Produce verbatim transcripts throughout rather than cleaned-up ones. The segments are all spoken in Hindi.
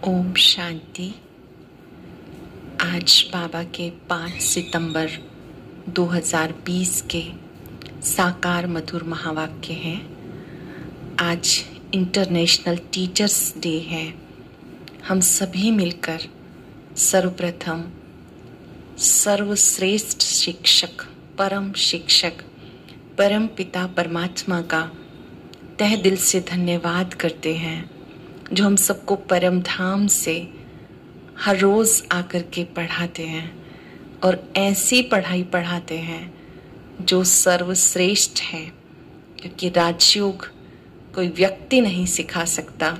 ओम शांति। आज बाबा के पाँच सितंबर दो हज़ार बीस के साकार मधुर महावाक्य हैं। आज इंटरनेशनल टीचर्स डे है। हम सभी मिलकर सर्वप्रथम सर्वश्रेष्ठ शिक्षक, परम शिक्षक, परम पिता परमात्मा का तहे दिल से धन्यवाद करते हैं, जो हम सबको परम धाम से हर रोज आकर के पढ़ाते हैं और ऐसी पढ़ाई पढ़ाते हैं जो सर्वश्रेष्ठ है। क्योंकि राजयोग कोई व्यक्ति नहीं सिखा सकता,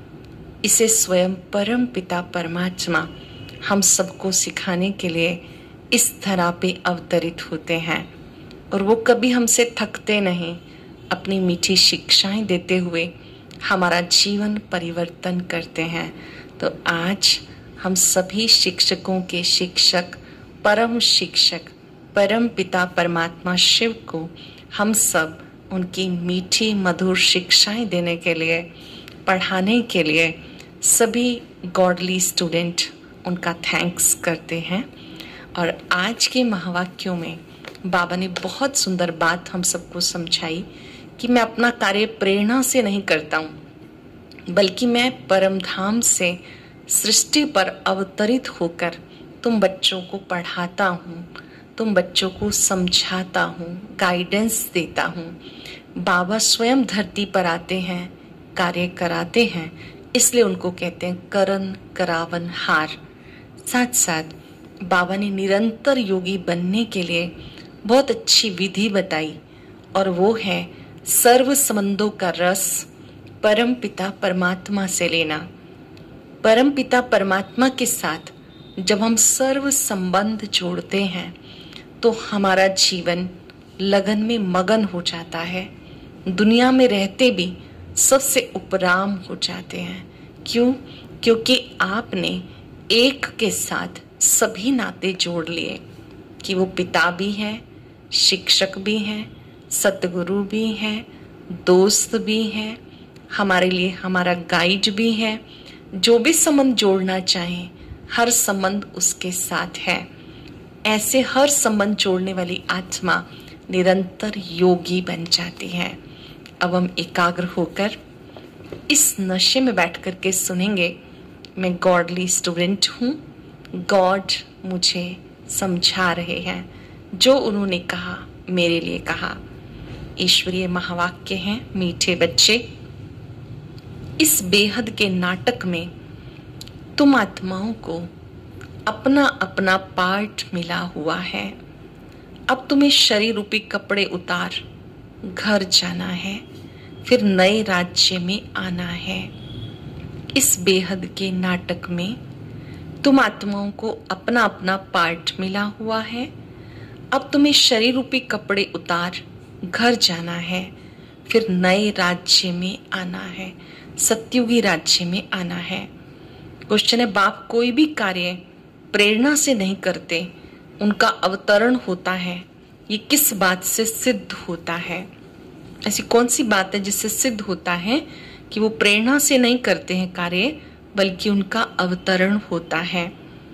इसे स्वयं परम पिता परमात्मा हम सबको सिखाने के लिए इस धरा पे अवतरित होते हैं। और वो कभी हमसे थकते नहीं, अपनी मीठी शिक्षाएं देते हुए हमारा जीवन परिवर्तन करते हैं। तो आज हम सभी शिक्षकों के शिक्षक, परम शिक्षक, परम पिता परमात्मा शिव को हम सब उनकी मीठी मधुर शिक्षाएं देने के लिए, पढ़ाने के लिए सभी गॉडली स्टूडेंट उनका थैंक्स करते हैं। और आज के महावाक्यों में बाबा ने बहुत सुंदर बात हम सबको समझाई कि मैं अपना कार्य प्रेरणा से नहीं करता हूँ, बल्कि मैं परम धाम से सृष्टि पर अवतरित होकर तुम बच्चों को पढ़ाता हूँ, तुम बच्चों को समझाता हूँ, गाइडेंस देता हूँ। बाबा स्वयं धरती पर आते हैं, कार्य कराते हैं, इसलिए उनको कहते हैं करन करावन हार। साथ साथ बाबा ने निरंतर योगी बनने के लिए बहुत अच्छी विधि बताई, और वो है सर्व संबंधों का रस परम पिता परमात्मा से लेना। परम पिता परमात्मा के साथ जब हम सर्व संबंध जोड़ते हैं तो हमारा जीवन लगन में मगन हो जाता है। दुनिया में रहते भी सबसे उपराम हो जाते हैं। क्यों? क्योंकि आपने एक के साथ सभी नाते जोड़ लिए कि वो पिता भी है, शिक्षक भी हैं, सतगुरु भी हैं, दोस्त भी हैं, हमारे लिए हमारा गाइड भी है। जो भी संबंध जोड़ना चाहे, हर संबंध उसके साथ है। ऐसे हर संबंध जोड़ने वाली आत्मा निरंतर योगी बन जाती है। अब हम एकाग्र होकर इस नशे में बैठ कर के सुनेंगे, मैं गॉडली स्टूडेंट हूँ, गॉड मुझे समझा रहे हैं, जो उन्होंने कहा मेरे लिए कहा। ईश्वरीय महावाक्य हैं। मीठे बच्चे, इस बेहद के नाटक में तुम आत्माओं को अपना अपना पार्ट मिला हुआ है। अब तुम्हें शरीर रूपी कपड़े उतार घर जाना है, फिर नए राज्य में आना है। इस बेहद के नाटक में तुम आत्माओं को अपना अपना पार्ट मिला हुआ है। अब तुम्हें शरीर रूपी कपड़े उतार घर जाना है, फिर नए राज्य में आना है, सत्युगी राज्य में आना है। क्वेश्चन है, बाप कोई भी कार्य प्रेरणा से नहीं करते, उनका अवतरण होता है, ये किस बात से सिद्ध होता है? ऐसी कौन सी बात है जिससे सिद्ध होता है कि वो प्रेरणा से नहीं करते हैं कार्य, बल्कि उनका अवतरण होता है?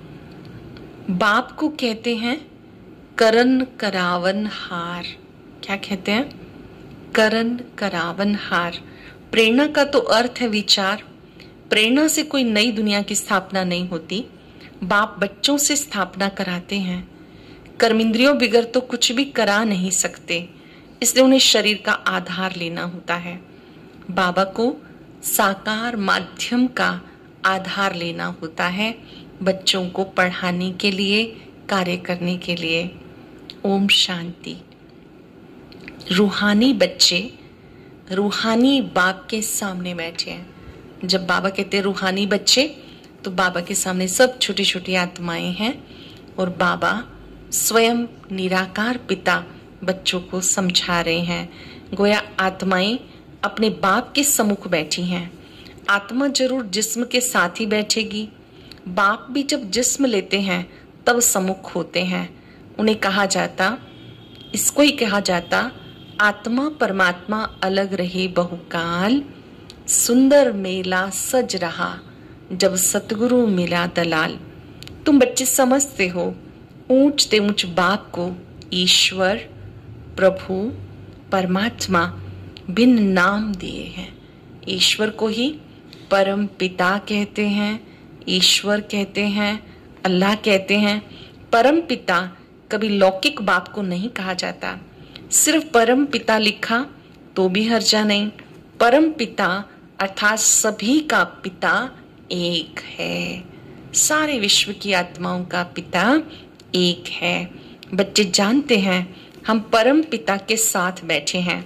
बाप को कहते हैं करन करावन हार। क्या कहते हैं? करन करावन हार। प्रेरणा का तो अर्थ है विचार। प्रेरणा से कोई नई दुनिया की स्थापना नहीं होती। बाप बच्चों से स्थापना कराते हैं। कर्मेंद्रियों बिगर तो कुछ भी करा नहीं सकते, इसलिए उन्हें शरीर का आधार लेना होता है। बाबा को साकार माध्यम का आधार लेना होता है, बच्चों को पढ़ाने के लिए, कार्य करने के लिए। ओम शांति। रूहानी बच्चे रूहानी बाप के सामने बैठे हैं। जब बाबा कहते हैं रूहानी बच्चे, तो बाबा के सामने सब छोटी छोटी आत्माएं हैं, और बाबा स्वयं निराकार पिता बच्चों को समझा रहे हैं। गोया आत्माएं अपने बाप के सम्मुख बैठी हैं। आत्मा जरूर जिस्म के साथ ही बैठेगी। बाप भी जब जिस्म लेते हैं तब सम्मुख होते हैं। उन्हें कहा जाता, इसको ही कहा जाता, आत्मा परमात्मा अलग रहे बहुकाल, सुंदर मेला सज रहा, जब सतगुरु मिला दलाल। तुम बच्चे समझते हो ऊंचते ऊंच बाप को ईश्वर, प्रभु, परमात्मा भिन्न नाम दिए हैं। ईश्वर को ही परम पिता कहते हैं, ईश्वर कहते हैं, अल्लाह कहते हैं। परम पिता कभी लौकिक बाप को नहीं कहा जाता। सिर्फ परम पिता लिखा तो भी हर्जा नहीं। परम पिता अर्थात सभी का पिता एक है। सारे विश्व की आत्माओं का पिता एक है। बच्चे जानते हैं हम परम पिता के साथ बैठे हैं।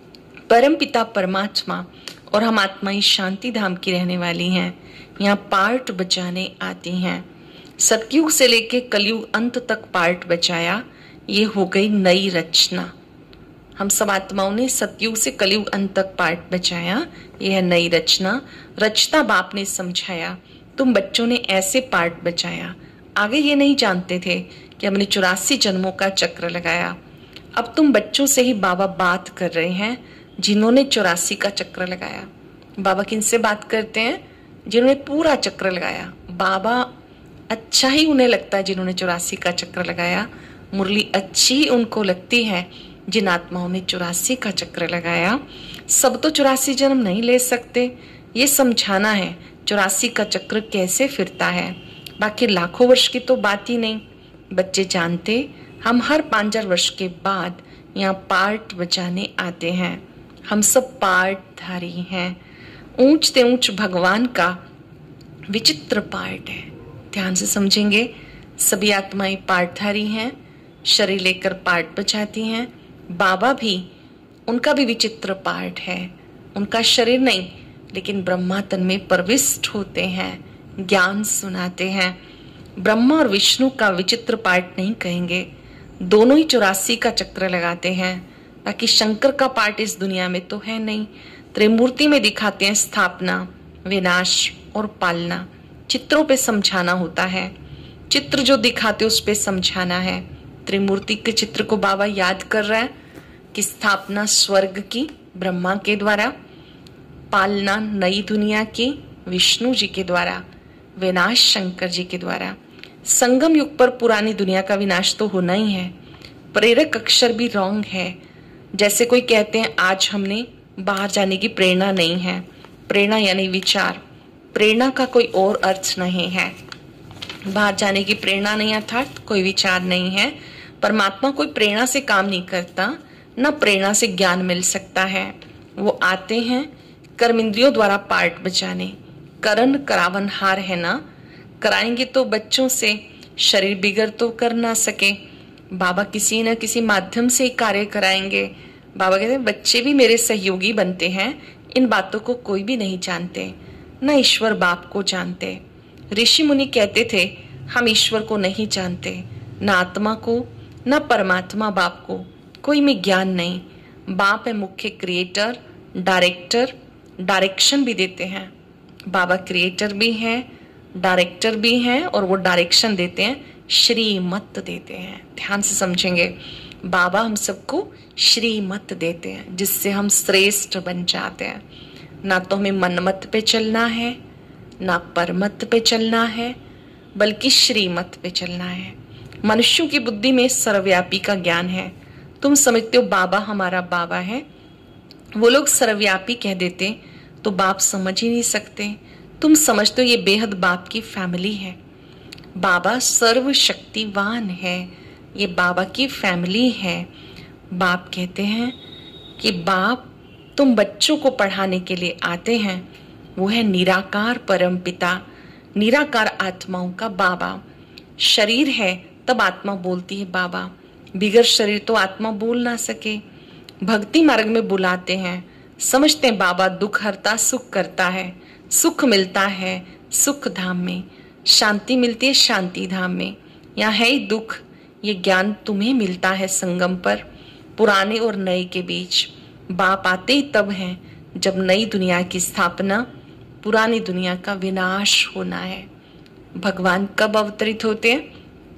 परम पिता परमात्मा और हम आत्मा ही शांति धाम की रहने वाली हैं। यहाँ पार्ट बचाने आती हैं। सतयुग से लेके कलयुग अंत तक पार्ट बचाया, ये हो गई नई रचना। हम सब आत्माओं ने सतयुग से कलयुग अंत तक पार्ट बचाया, यह है नई रचना। रचता बाप ने समझाया, तुम बच्चों ने ऐसे पार्ट बचाया। आगे ये नहीं जानते थे कि हमने चौरासी जन्मों का चक्र लगाया। अब तुम बच्चों से ही बाबा बात कर रहे हैं जिन्होंने चौरासी का चक्र लगाया। बाबा किनसे बात करते हैं? जिन्होंने पूरा चक्र लगाया। बाबा अच्छा ही उन्हें लगता है जिन्होंने चौरासी का चक्र लगाया। मुरली अच्छी उनको लगती है जिन आत्माओं ने चौरासी का चक्र लगाया। सब तो चौरासी जन्म नहीं ले सकते, ये समझाना है चौरासी का चक्र कैसे फिरता है। बाकी लाखों वर्ष की तो बात ही नहीं। बच्चे जानते हम हर पाँच हजार वर्ष के बाद यहाँ पार्ट बचाने आते हैं। हम सब पार्ट धारी हैं। ऊंचते ऊंच भगवान का विचित्र पार्ट है। ध्यान से समझेंगे। सभी आत्माएं पार्टधारी हैं, शरीर लेकर पार्ट बचाती हैं। बाबा भी, उनका भी विचित्र पार्ट है। उनका शरीर नहीं, लेकिन ब्रह्मा तन में प्रविष्ट होते हैं, ज्ञान सुनाते हैं। ब्रह्मा और विष्णु का विचित्र पार्ट नहीं कहेंगे, दोनों ही चौरासी का चक्र लगाते हैं। बाकी शंकर का पार्ट इस दुनिया में तो है नहीं। त्रिमूर्ति में दिखाते हैं स्थापना, विनाश और पालना। चित्रों पे समझाना होता है, चित्र जो दिखाते उस पे समझाना है। त्रिमूर्ति के चित्र को बाबा याद कर रहा है कि स्थापना स्वर्ग की ब्रह्मा के द्वारा, पालना नई दुनिया की विष्णु जी के द्वारा, विनाश शंकर जी के द्वारा। संगम युग पर पुरानी दुनिया का विनाश तो होना ही है। प्रेरक अक्षर भी रॉन्ग है। जैसे कोई कहते हैं आज हमने बाहर जाने की प्रेरणा नहीं है। प्रेरणा यानी विचार, प्रेरणा का कोई और अर्थ नहीं है। बाहर जाने की प्रेरणा नहीं अर्थात कोई विचार नहीं है। परमात्मा कोई प्रेरणा से काम नहीं करता, न प्रेरणा से ज्ञान मिल सकता है। वो आते हैं कर्म इंद्रियों द्वारा पार्ट बचाने। करण करावन हार है ना, कराएंगे तो बच्चों से शरीर बिगड़ तो कर ना सके। बाबा किसी न किसी माध्यम से कार्य कराएंगे। बाबा कहते हैं बच्चे भी मेरे सहयोगी बनते हैं। इन बातों को कोई भी नहीं जानते, न ईश्वर बाप को जानते। ऋषि मुनि कहते थे हम ईश्वर को नहीं जानते, न आत्मा को, न परमात्मा बाप को, कोई में ज्ञान नहीं। बाप है मुख्य क्रिएटर, डायरेक्टर, डायरेक्शन भी देते हैं। बाबा क्रिएटर भी हैं, डायरेक्टर भी हैं और वो डायरेक्शन देते हैं, श्रीमत देते हैं। ध्यान से समझेंगे। बाबा हम सबको श्रीमत देते हैं जिससे हम श्रेष्ठ बन जाते हैं। ना तो हमें मनमत पे चलना है, ना परमत पे चलना है, बल्कि श्रीमत पे चलना है। मनुष्यों की बुद्धि में सर्वव्यापी का ज्ञान है। तुम समझते हो बाबा हमारा बाबा है, वो लोग सर्वव्यापी कह देते तो बाप समझ ही नहीं सकते। तुम समझते हो ये बेहद बाप की फैमिली है। बाबा सर्वशक्तिवान है, ये बाबा की फैमिली है। बाप कहते हैं कि बाप तुम बच्चों को पढ़ाने के लिए आते हैं। वो है निराकार परम पिता, निराकार आत्माओं का बाबा। शरीर है तब आत्मा बोलती है बाबा, बिगर शरीर तो आत्मा बोल ना सके। भक्ति मार्ग में बुलाते हैं, समझते हैं बाबा दुख हरता सुख करता है। सुख मिलता है सुख धाम में, शांति मिलती है शांति धाम में। यहाँ है ही दुख, ये ज्ञान तुम्हें मिलता है संगम पर, पुराने और नए के बीच। बाप आते ही तब हैं जब नई दुनिया की स्थापना, पुरानी दुनिया का विनाश होना है। भगवान कब अवतरित होते हैं?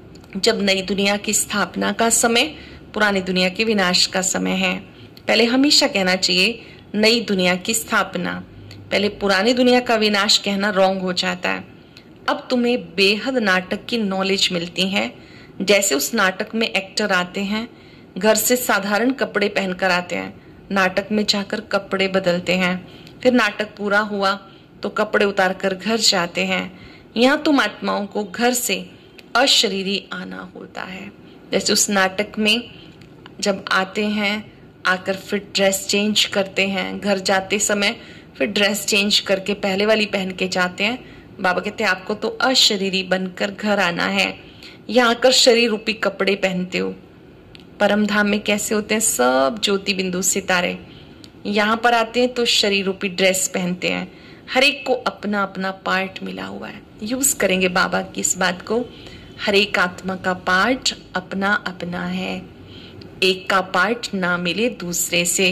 जब नई दुनिया की स्थापना का समय, पुरानी दुनिया के विनाश का समय है। पहले हमेशा कहना चाहिए नई दुनिया की स्थापना, पहले पुरानी दुनिया का विनाश कहना रॉन्ग हो जाता है। अब तुम्हें बेहद नाटक की नॉलेज मिलती है। जैसे उस नाटक में एक्टर आते हैं, घर से साधारण कपड़े पहनकर आते हैं, नाटक में जाकर कपड़े बदलते हैं, फिर नाटक पूरा हुआ तो कपड़े उतार कर घर जाते हैं। यहाँ तुम आत्माओं को घर से अशरीरी आना होता है। जैसे उस नाटक में जब आते हैं, आकर फिर ड्रेस चेंज करते हैं, घर जाते समय फिर ड्रेस चेंज करके पहले वाली पहन के जाते हैं। बाबा कहते हैं आपको तो अशरीरी बनकर घर आना है। यहाँ आकर शरीर रूपी कपड़े पहनते हो। परम धाम में कैसे होते हैं? सब ज्योति बिंदु सितारे। यहाँ पर आते हैं तो शरीर रूपी ड्रेस पहनते हैं। हर एक को अपना अपना पार्ट मिला हुआ है। यूज करेंगे बाबा की इस बात को। हर एक आत्मा का पार्ट अपना अपना है, एक का पार्ट ना मिले दूसरे से।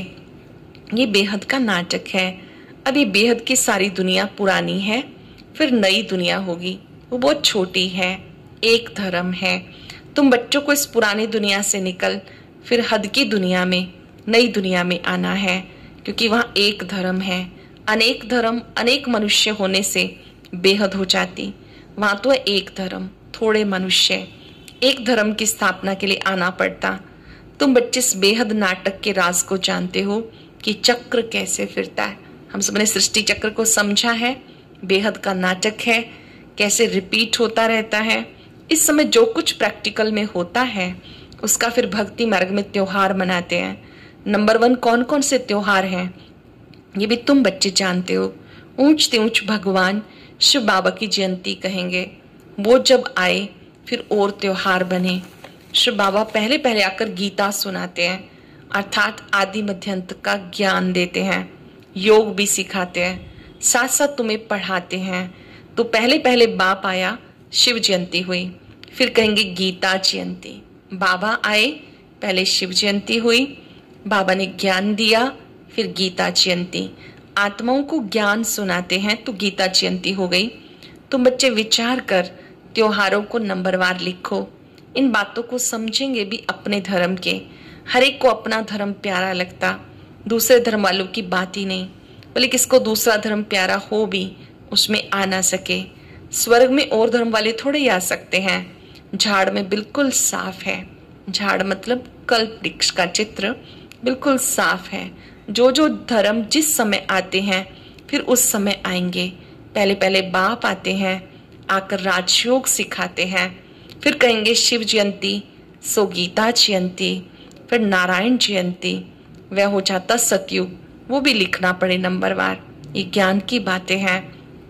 ये बेहद का नाटक है। अब ये बेहद की सारी दुनिया पुरानी है, फिर नई दुनिया होगी, वो बहुत छोटी है, एक धर्म है। तुम बच्चों को इस पुरानी दुनिया से निकल फिर हद की दुनिया में, नई दुनिया में आना है, क्योंकि वहाँ एक धर्म है। अनेक धर्म, अनेक मनुष्य होने से बेहद हो जाती। वहाँ तो है एक धर्म, थोड़े मनुष्य। एक धर्म की स्थापना के लिए आना पड़ता। तुम बच्चे इस बेहद नाटक के राज को जानते हो कि चक्र कैसे फिरता है। हम सबने सृष्टि चक्र को समझा है। बेहद का नाटक है, कैसे रिपीट होता रहता है। इस समय जो कुछ प्रैक्टिकल में होता है उसका फिर भक्ति मार्ग में त्योहार मनाते हैं। नंबर वन कौन कौन से त्योहार हैं ये भी तुम बच्चे जानते हो। ऊंच ते ऊंच भगवान शिव बाबा की जयंती कहेंगे। वो जब आए फिर और त्योहार बने। शिव बाबा पहले पहले आकर गीता सुनाते हैं, अर्थात आदि मध्य अंत का ज्ञान देते हैं। योग भी सिखाते हैं, साथ साथ तुम्हें पढ़ाते हैं। तो पहले पहले बाप आया, शिव जयंती हुई, फिर कहेंगे गीता जयंती। बाबा आए, पहले शिव जयंती हुई, बाबा ने ज्ञान दिया, फिर गीता जयंती। आत्माओं को ज्ञान सुनाते हैं तो गीता जयंती हो गई। तुम बच्चे विचार कर त्योहारों को नंबरवार लिखो। इन बातों को समझेंगे भी अपने धर्म के। हर एक को अपना धर्म प्यारा लगता, दूसरे धर्म वालों की बात ही नहीं। बोले किसको दूसरा धर्म प्यारा हो भी उसमें आ ना सके। स्वर्ग में और धर्म वाले थोड़े ही आ सकते हैं। झाड़ में बिल्कुल साफ है। झाड़ मतलब कल्प वृक्ष का चित्र बिल्कुल साफ है। जो जो धर्म जिस समय आते हैं फिर उस समय आएंगे। पहले पहले बाप आते हैं, आकर राजयोग सिखाते हैं, फिर कहेंगे शिव जयंती, सो गीता जयंती, फिर नारायण जयंती। वह हो जाता सतयुग, वो भी लिखना पड़े नंबरवार। ये ज्ञान की बातें हैं।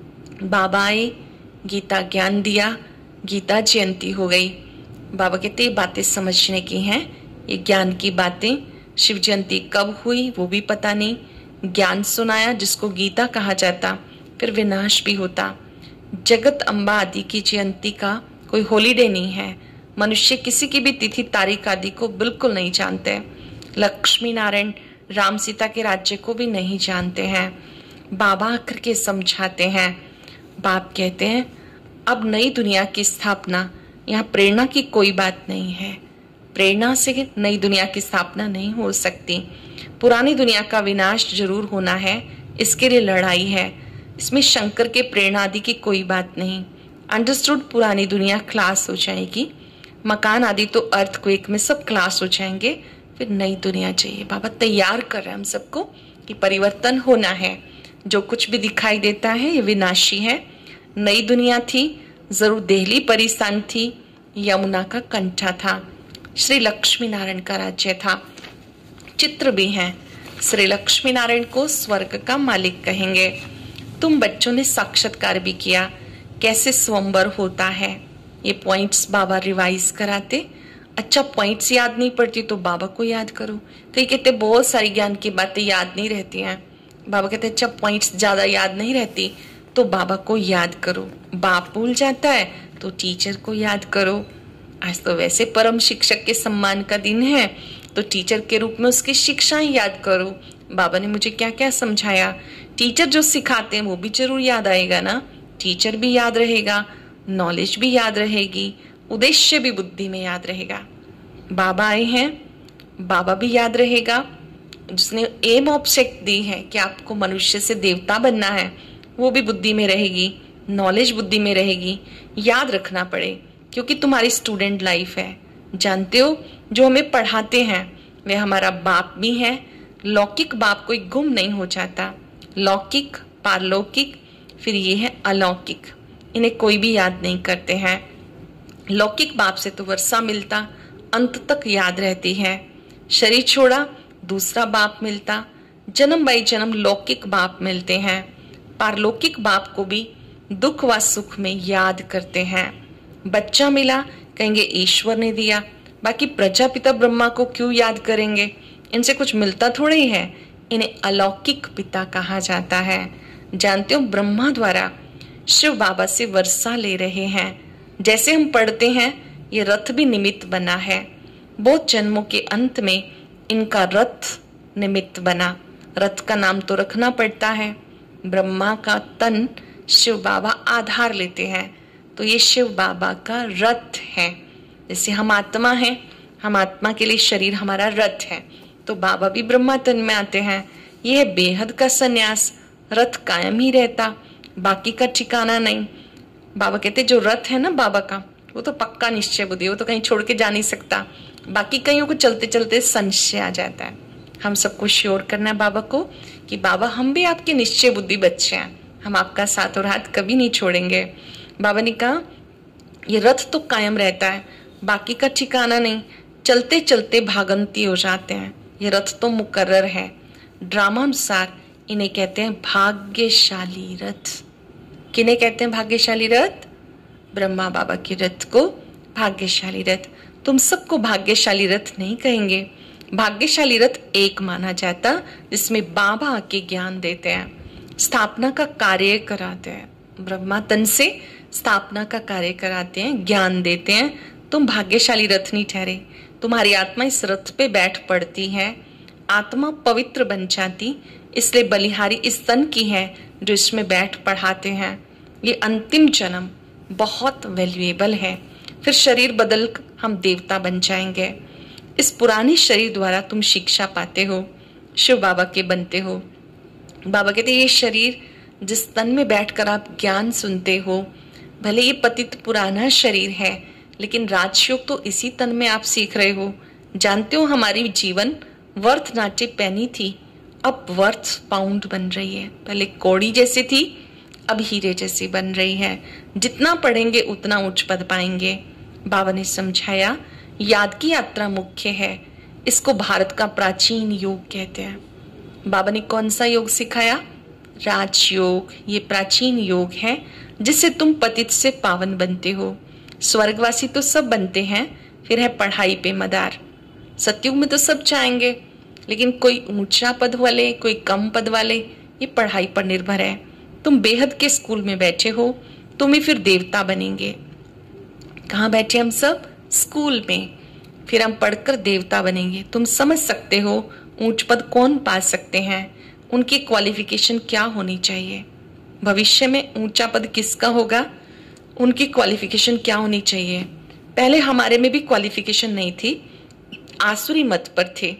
बाबा आए, गीता ज्ञान दिया, गीता जयंती हो गई। बाबा कहते ये बातें समझने की हैं, ये ज्ञान की बातें। शिव जयंती कब हुई वो भी पता नहीं। ज्ञान सुनाया जिसको गीता कहा जाता, फिर विनाश भी होता। जगत अम्बा आदि की जयंती का कोई हॉलीडे नहीं है। मनुष्य किसी की भी तिथि तारीख आदि को बिल्कुल नहीं जानते। लक्ष्मी नारायण राम सीता के राज्य को भी नहीं जानते हैं। बाबा आकर के समझाते हैं। बाप कहते हैं अब नई दुनिया की स्थापना, यहाँ प्रेरणा की कोई बात नहीं है। प्रेरणा से नई दुनिया की स्थापना नहीं हो सकती। पुरानी दुनिया का विनाश जरूर होना है, इसके लिए लड़ाई है। इसमें शंकर के प्रेरणा आदि की कोई बात नहीं। अंडरस्टूड। पुरानी दुनिया क्लास हो जाएगी, मकान आदि तो अर्थक्वेक में सब क्लास हो जाएंगे, फिर नई दुनिया चाहिए। बाबा तैयार कर रहे हैं हम सबको कि परिवर्तन होना है। जो कुछ भी दिखाई देता है ये विनाशी है। नई दुनिया थी, जरूर देहली परिस्थान थी, यमुना का कंठा था, श्री लक्ष्मी नारायण का राज्य था। चित्र भी हैं। श्री लक्ष्मी नारायण को स्वर्ग का मालिक कहेंगे। तुम बच्चों ने साक्षात्कार भी किया कैसे स्वयंवर होता है। ये पॉइंट्स बाबा रिवाइज कराते। अच्छा पॉइंट्स याद नहीं पड़ती तो बाबा को याद करो। कई कहते बहुत सारी ज्ञान की बातें याद नहीं रहती हैं। बाबा कहते अच्छा पॉइंट्स ज्यादा याद नहीं रहती तो बाबा को याद करो। बाप भूल जाता है तो टीचर को याद करो। आज तो वैसे परम शिक्षक के सम्मान का दिन है तो टीचर के रूप में उसकी शिक्षाएं याद करो। बाबा ने मुझे क्या क्या समझाया। टीचर जो सिखाते हैं वो भी जरूर याद आएगा ना। टीचर भी याद रहेगा, नॉलेज भी याद रहेगी, उद्देश्य भी बुद्धि में याद रहेगा। बाबा आए हैं, बाबा भी याद रहेगा, जिसने एम ऑब्जेक्ट दी है कि आपको मनुष्य से देवता बनना है, वो भी बुद्धि में रहेगी, नॉलेज बुद्धि में रहेगी। याद रखना पड़े, क्योंकि तुम्हारी स्टूडेंट लाइफ है। जानते हो, जो हमें पढ़ाते हैं वे हमारा बाप भी है। लौकिक बाप कोई गुम नहीं हो जाता। लौकिक, पारलौकिक, फिर ये है अलौकिक, इन्हें कोई भी याद नहीं करते हैं। लौकिक बाप से तो वर्षा मिलता, अंत तक याद रहती है। शरीर छोड़ा, दूसरा बाप मिलता, जन्म बाई जन्म लौकिक बाप मिलते हैं। पारलौकिक बाप को भी दुख व सुख में याद करते हैं। बच्चा मिला, कहेंगे ईश्वर ने दिया, बाकी प्रजापिता ब्रह्मा को क्यों याद करेंगे, इनसे कुछ मिलता थोड़ा ही है। इन्हें अलौकिक पिता कहा जाता है। जानते हो, ब्रह्मा द्वारा शिव बाबा से वर्षा ले रहे हैं। जैसे हम पढ़ते हैं, ये रथ भी निमित्त बना है। बहुत जन्मों के अंत में इनका रथ निमित्त बना। रथ का नाम तो रखना पड़ता है। ब्रह्मा का तन शिव बाबा आधार लेते हैं, तो ये शिव बाबा का रथ है। जैसे हम आत्मा हैं, हम आत्मा के लिए शरीर हमारा रथ है, तो बाबा भी ब्रह्मा तन में आते हैं। ये है बेहद का सन्यास। रथ कायम ही रहता, बाकी का ठिकाना नहीं। बाबा कहते जो रथ है ना बाबा का, वो तो पक्का निश्चय बुद्धि, वो तो कहीं छोड़ के जा नहीं सकता। बाकी कईयों को चलते चलते संशय आ जाता है। हम सबको श्योर करना है बाबा को कि बाबा हम भी आपके निश्चय बुद्धि बच्चे हैं, हम आपका साथ और हाथ कभी नहीं छोड़ेंगे। बाबा ने कहा ये रथ तो कायम रहता है, बाकी का ठिकाना नहीं, चलते चलते भागंती हो जाते हैं। ये रथ तो मुकर्रर है। ड्रामा अनुसार इन्हें कहते हैं भाग्यशाली रथ। किन्हें कहते हैं भाग्यशाली रथ? ब्रह्मा बाबा के रथ को भाग्यशाली रथ। तुम सबको भाग्यशाली रथ नहीं कहेंगे। भाग्यशाली रथ एक माना जाता जिसमें बाबा आके ज्ञान देते हैं, स्थापना का कार्य कराते हैं। ब्रह्मा तन से स्थापना का कार्य कराते हैं, ज्ञान देते हैं। तुम भाग्यशाली रथ नहीं ठहरे। तुम्हारी आत्मा इस रथ पे बैठ पड़ती है, आत्मा पवित्र बन जाती, इसलिए बलिहारी इस तन की है जो इसमें बैठ पढ़ाते हैं। ये अंतिम जन्म बहुत वैल्यूएबल है। फिर शरीर बदल हम देवता बन जाएंगे। इस पुरानी शरीर द्वारा तुम शिक्षा पाते हो, शिव बाबा के बनते हो। बाबा कहते ये शरीर जिस तन में बैठकर आप ज्ञान सुनते हो, भले ये पतित पुराना शरीर है, लेकिन राजयोग तो इसी तन में आप सीख रहे हो। जानते हो हमारी जीवन वर्थ नाट्य पैनी थी, अब वर्थ पाउंड बन रही है। पहले कौड़ी जैसी थी, अब हीरे जैसी बन रही है। जितना पढ़ेंगे उतना उच्च पद पाएंगे। बाबा ने समझाया याद की यात्रा मुख्य है, इसको भारत का प्राचीन योग कहते हैं। बाबा ने कौन सा योग सिखाया? राजयोग। ये प्राचीन योग है जिससे तुम पतित से पावन बनते हो। स्वर्गवासी तो सब बनते हैं, फिर है पढ़ाई पे मदार। सतयुग में तो सब चाहेंगे, लेकिन कोई ऊंचा पद वाले, कोई कम पद वाले, ये पढ़ाई पर निर्भर है। तुम बेहद के स्कूल में बैठे हो, तुम ही फिर देवता बनेंगे। कहाँ बैठे हम सब? स्कूल में। फिर हम पढ़कर देवता बनेंगे। तुम समझ सकते हो ऊंच पद कौन पा सकते हैं, उनकी क्वालिफिकेशन क्या होनी चाहिए। भविष्य में ऊंचा पद किसका होगा, उनकी क्वालिफिकेशन क्या होनी चाहिए। पहले हमारे में भी क्वालिफिकेशन नहीं थी, आसुरी मत पर थे।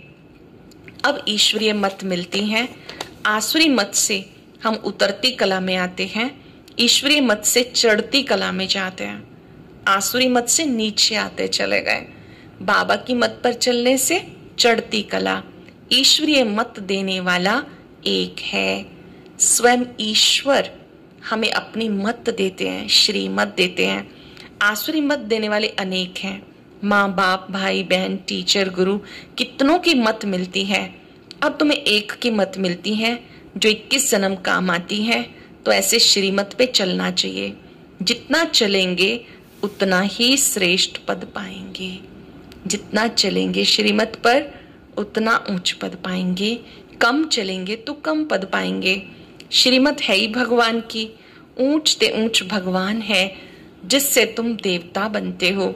अब ईश्वरीय मत मिलती हैं। आसुरी मत से हम उतरती कला में आते हैं, ईश्वरीय मत से चढ़ती कला में जाते हैं। आसुरी मत से नीचे आते चले गए, बाबा की मत पर चलने से चढ़ती कला। ईश्वरीय मत देने वाला एक है, स्वयं ईश्वर हमें अपनी मत देते हैं, श्री मत देते हैं। आसुरी मत देने वाले अनेक हैं, माँ बाप, भाई बहन, टीचर, गुरु, कितनों की मत मिलती है। अब तुम्हें एक की मत मिलती है जो इक्कीस जन्म काम आती है, तो ऐसे श्रीमत पे चलना चाहिए। जितना चलेंगे उतना ही श्रेष्ठ पद पाएंगे। जितना चलेंगे श्रीमत पर उतना ऊंच पद पाएंगे, कम चलेंगे तो कम पद पाएंगे। श्रीमत है ही भगवान की, ऊंच ते ऊंच भगवान है जिससे तुम देवता बनते हो।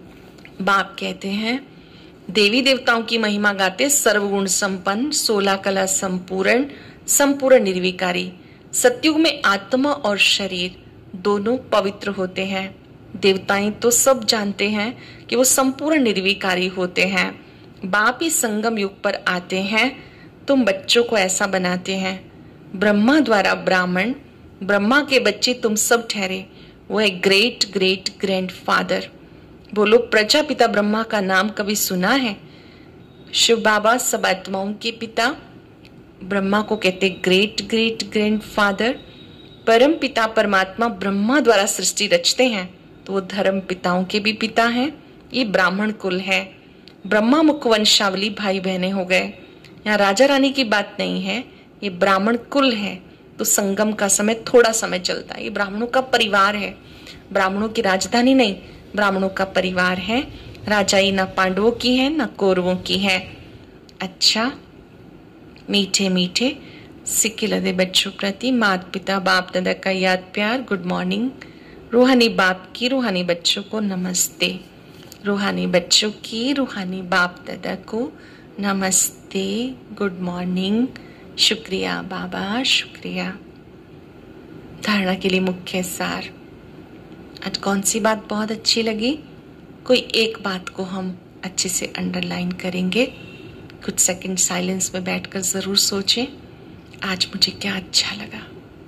बाप कहते हैं देवी देवताओं की महिमा गाते सर्वगुण संपन्न, सोलह कला संपूर्ण, संपूर्ण निर्विकारी। सतयुग में आत्मा और शरीर दोनों पवित्र होते हैं। देवताएं तो सब जानते हैं कि वो संपूर्ण निर्विकारी होते हैं। बाप ही संगम युग पर आते हैं तुम बच्चों को ऐसा बनाते हैं। ब्रह्मा द्वारा ब्राह्मण, ब्रह्मा के बच्चे तुम सब ठहरे। वो है ग्रेट ग्रेट ग्रैंडफादर। बोलो, प्रजापिता ब्रह्मा का नाम कभी सुना है? शिव बाबा सब आत्माओं के पिता, ब्रह्मा को कहते ग्रेट ग्रेट ग्रैंडफादर। परम पिता परमात्मा ब्रह्मा द्वारा सृष्टि रचते हैं तो वो धर्म पिताओं के भी पिता हैं। ये ब्राह्मण कुल है। ब्रह्मा मुख वंशावली भाई बहने हो गए। यहाँ राजा रानी की बात नहीं है, ये ब्राह्मण कुल है। तो संगम का समय थोड़ा समय चलता है। ये ब्राह्मणों का परिवार है, ब्राह्मणों की राजधानी नहीं, ब्राह्मणों का परिवार है। राजाई ना पांडवों की है ना कौरवों की है। अच्छा, मीठे मीठे सिक्के लदे बच्चों प्रति माता पिता बाप दादा का याद प्यार। Good morning. रूहानी बाप की रूहानी बच्चों को नमस्ते। रूहानी बच्चों की रूहानी बाप दादा को नमस्ते। Good morning. शुक्रिया बाबा, शुक्रिया। धारणा के लिए मुख्य सार। आज कौन सी बात बहुत अच्छी लगी? कोई एक बात को हम अच्छे से अंडरलाइन करेंगे। कुछ सेकंड साइलेंस में बैठकर जरूर सोचें, आज मुझे क्या अच्छा लगा।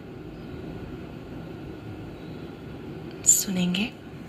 सुनेंगे।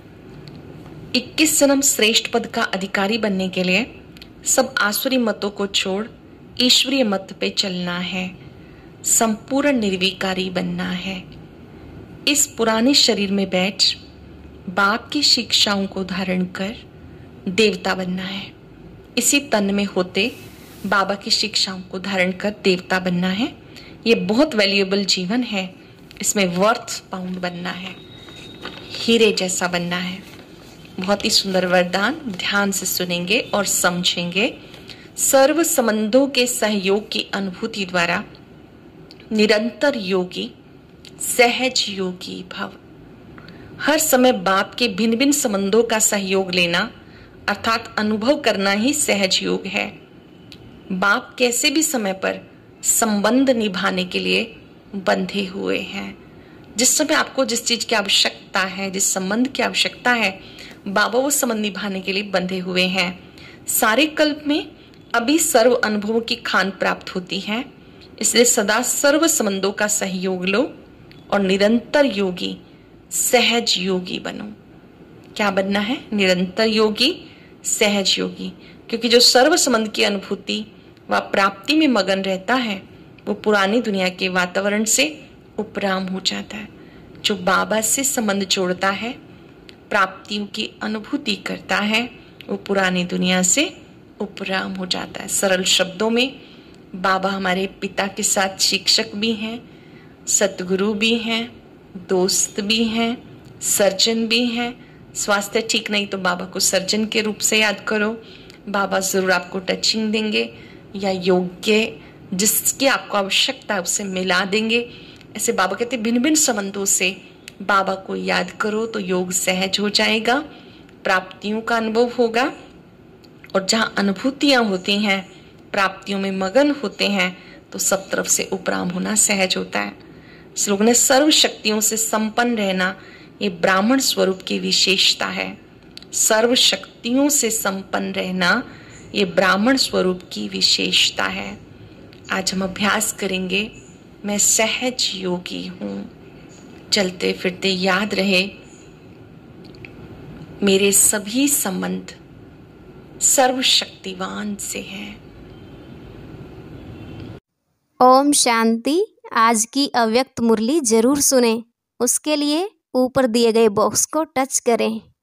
इक्कीस जन्म श्रेष्ठ पद का अधिकारी बनने के लिए सब आसुरी मतों को छोड़ ईश्वरीय मत पे चलना है। संपूर्ण निर्विकारी बनना है। इस पुराने शरीर में बैठ बाप की शिक्षाओं को धारण कर देवता बनना है। इसी तन में होते बाबा की शिक्षाओं को धारण कर देवता बनना है। ये बहुत वैल्यूएबल जीवन है। इसमें वर्थ पाउंड बनना है, हीरे जैसा बनना है। बहुत ही सुंदर वरदान, ध्यान से सुनेंगे और समझेंगे। सर्व संबंधों के सहयोग की अनुभूति द्वारा निरंतर योगी, सहज योगी भव। हर समय बाप के भिन्न भिन्न संबंधों का सहयोग लेना अर्थात अनुभव करना ही सहज योग है। बाप कैसे भी समय पर संबंध निभाने के लिए बंधे हुए हैं। जिस समय आपको जिस चीज की आवश्यकता है, जिस संबंध की आवश्यकता है, बाबा वो संबंध निभाने के लिए बंधे हुए हैं। सारे कल्प में अभी सर्व अनुभवों की खान प्राप्त होती है। इसलिए सदा सर्व संबंधों का सहयोग लो और निरंतर योगी, सहज योगी बनो। क्या बनना है? निरंतर योगी, सहज योगी। क्योंकि जो सर्व संबंध की अनुभूति व प्राप्ति में मगन रहता है वो पुरानी दुनिया के वातावरण से उपराम हो जाता है। जो बाबा से संबंध जोड़ता है, प्राप्तियों की अनुभूति करता है, वो पुरानी दुनिया से उपराम हो जाता है। सरल शब्दों में बाबा हमारे पिता के साथ शिक्षक भी हैं, सतगुरु भी हैं, दोस्त भी हैं, सर्जन भी हैं। स्वास्थ्य ठीक नहीं तो बाबा को सर्जन के रूप से याद करो। बाबा जरूर आपको टचिंग देंगे या योग्य जिसकी आपको आवश्यकता है उससे मिला देंगे। ऐसे बाबा कहते भिन्न भिन्न संबंधों से बाबा को याद करो तो योग सहज हो जाएगा, प्राप्तियों का अनुभव होगा। और जहां अनुभूतियां होती हैं, प्राप्तियों में मगन होते हैं, तो सब तरफ से उपराम होना सहज होता है। श्लोक ने सर्व शक्तियों से संपन्न रहना ये ब्राह्मण स्वरूप की विशेषता है। सर्व शक्तियों से संपन्न रहना ये ब्राह्मण स्वरूप की विशेषता है। आज हम अभ्यास करेंगे, मैं सहज योगी हूं। चलते फिरते याद रहे, मेरे सभी संबंध सर्वशक्तिवान से हैं। ओम शांति। आज की अव्यक्त मुरली जरूर सुने। उसके लिए ऊपर दिए गए बॉक्स को टच करें।